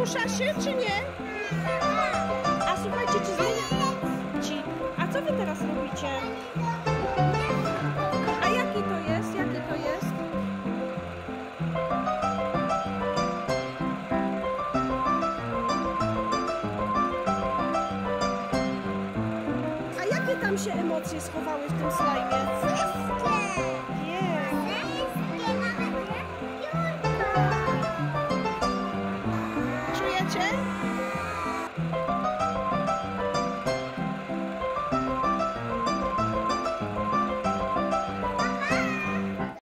Rusza się, czy nie? A słuchajcie, czy zmienia... A co wy teraz robicie? A jaki to jest? Jaki to jest? A jakie tam się emocje schowały w tym slajmie? Wszystkie!